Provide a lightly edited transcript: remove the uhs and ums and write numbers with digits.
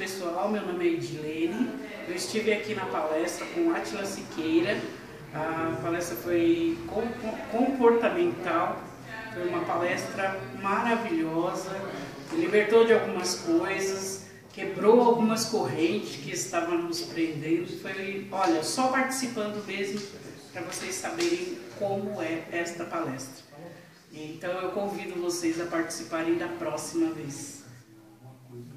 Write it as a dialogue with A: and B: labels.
A: pessoal, meu nome é Edilene. Eu estive aqui na palestra com Átila Siqueira. A palestra foi comportamental, foi uma palestra maravilhosa, libertou de algumas coisas, quebrou algumas correntes que estavam nos prendendo. Foi, olha, só participando mesmo para vocês saberem como é esta palestra. Então eu convido vocês a participarem da próxima vez.